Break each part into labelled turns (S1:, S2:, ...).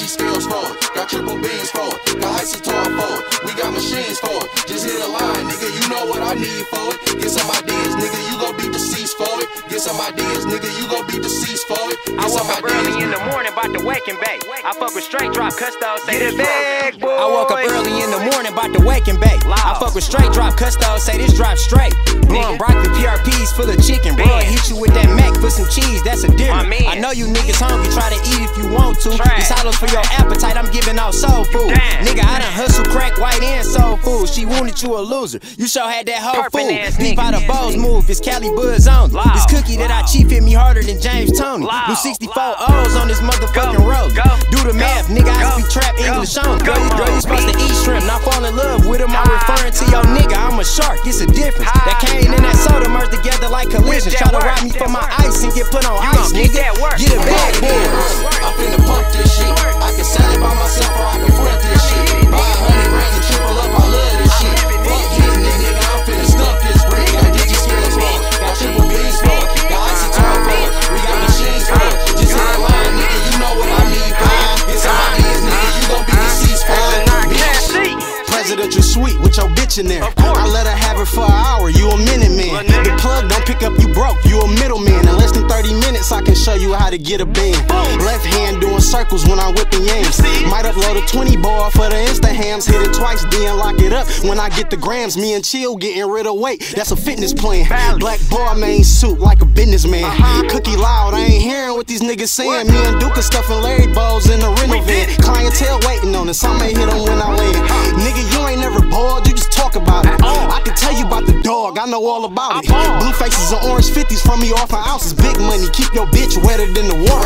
S1: Digi scales for it, got triple beans for it, got icy tar for it, we got machines for it. Just hit a line, nigga, you know what I need for it. Get some ideas, nigga, you gon' be deceased for it. Get some ideas, nigga, you gon' be deceased for it.
S2: I woke up early in the morning, bout to wake and bake. I fuck with straight drop, custo, say this bag, boy. I woke up early in the morning, bout to wake and bake. I fuck with straight drop, custo, say this drop straight. Blowing broccoli PRPs full of chicken, bro. Hit you with that Mac for some cheese, that's a dinner. I know you niggas hungry, try to eat if you want to. These hollows for your appetite, I'm giving out soul food. Nigga, I done hustle crack, white and soul food. She wanted you a loser, you sure had that whole food. Deep out of Bo's move, it's Cali Buzz on it. This cookie that I chief hit me harder than James Tony. Do 64 O's on this motherfucking road. Do the math, nigga, I speak trap English on it. Girl, you supposed to eat shrimp, not fall in love with him. I'm referring to your nigga, I'm a shark, it's a difference. That cane and that soda merge together like collisions. Try to rob me for my ice and get put on ice, nigga. Get a bag, boy.
S1: I'm finna pump this shit. I can sell it by myself or I can front this shit. Buy 100 grams and triple up, I love this shit. Fuck hitting it, nigga, I'm finna stump this brick. Got Digi scales for it, got triple beans for it, got icy tar for it, we got machines for it. Just hit a line, nigga, you know what I need for it. Get some ideas, nigga, you gon' be deceased for it.
S3: Presidential suite with your bitch in there. I let her have it for an hour, you a minute man. The plug don't pick up, you broke, you a middleman. In less than 30 minutes, I can show you how to get a band. Left hand doing circles when I'm whipping yams. Might upload a 20 ball for the Insta hams. Hit it twice, then lock it up. When I get the grams, me and Chill getting rid of weight. That's a fitness plan. Black bar main suit like a businessman. Cookie loud, I ain't hearing what these niggas saying. Me and Duke are stuffing Larry balls in the rental van. Clientele waiting on us, I may hit them when I land. Nigga, you ain't never bored, you just talk about it. I can tell you about the dog, I know all about it. Blue faces and orange 50s from me off an ounces. Big money, keep your bitch wetter than the water.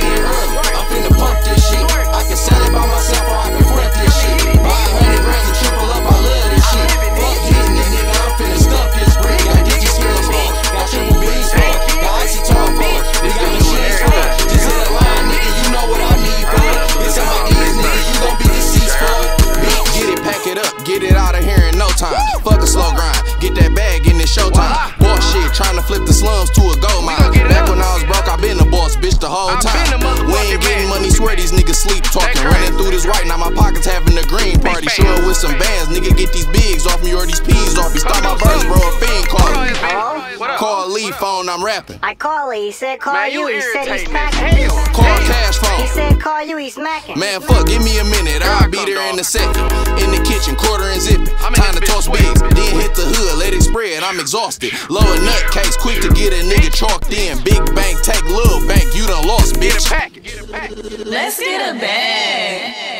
S1: I'm finna pump this shit. I can sell it by myself or I can front this shit. Buy 100 grams and triple up, I love this shit. Fuck hitting it, nigga, I'm finna stump this brick. Got Digi scales for it, got triple beans for it, got icy tar for it, we got machines for it. Just hit a line, nigga, you know what I need for it. Get some ideas, nigga, you gon' be deceased for it.
S4: Get it, pack it up, get it out of here in no time. Fuck a slow grind, get that bag in this showtime. Boss shit, trying to flip the slums to a gold mine. Back when I was broke, I been the boss, bitch, the whole time. We ain't getting money, swear these niggas sleep talking. Running through this right, now my pockets having a green party. Sure with some bands, nigga, get these bigs off me or these peas off me. Stop my verse, bro, a fiend call me. Call Lee phone, I'm rapping.
S5: I call Lee, he said call you, he said he's smacking.
S4: Call Cash phone.
S5: He said call you, he's smacking.
S4: Man, fuck, give me a minute, I'll be there in a second. In the kitchen, quarter and zipping. Time to toss bigs, then hit the hood, let it spread. I'm exhausted. Lower nutcase, quick to get a nigga chalked in. Big bank, take little bank, you done lost, bitch.
S6: Let's get a bag.